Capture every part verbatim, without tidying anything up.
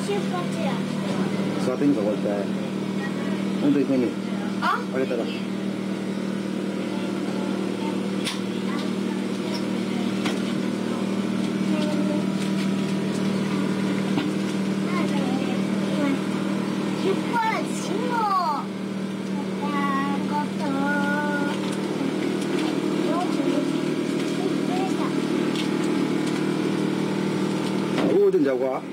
出発や。 座ってみたこうやって。本当に手に。 あ？ あげたら。動いてんちゃうか？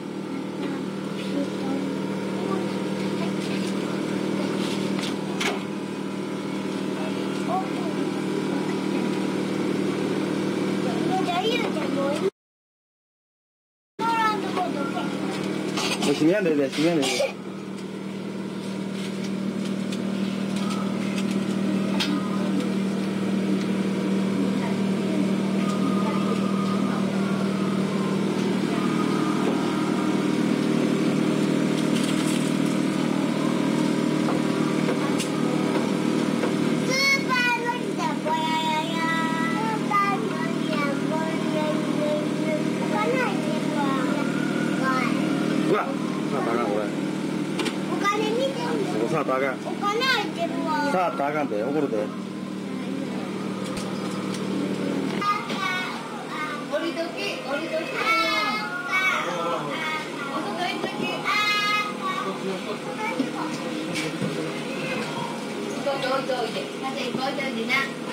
閉めやんで閉めやんで。うわ、さあたあかんこれ。 お金見てんの。 さあたあかん。 お金入ってるわ。 さあたあかんで怒るで。 降りとき、降りとき。おいといておいて。風行こうといてな。